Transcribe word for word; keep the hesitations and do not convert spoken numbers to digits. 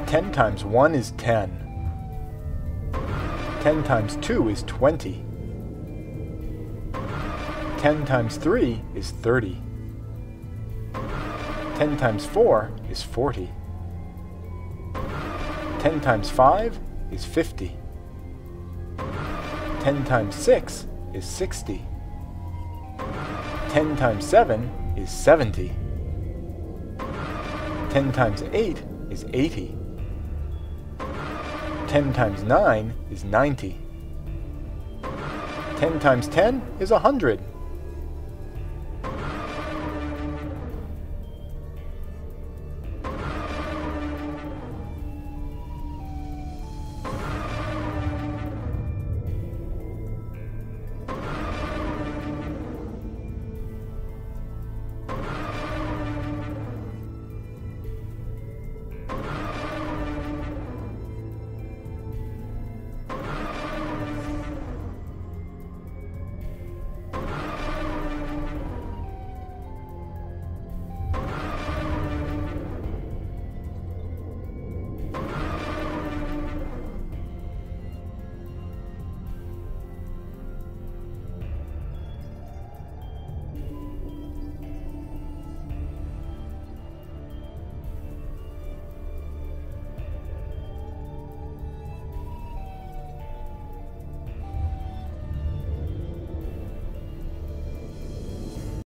ten times one is ten. ten times two is twenty. ten times three is thirty. ten times four is forty. ten times five is fifty. ten times six is sixty. ten times seven is seventy. ten times eight is eighty. ten times nine is ninety. ten times ten is one hundred.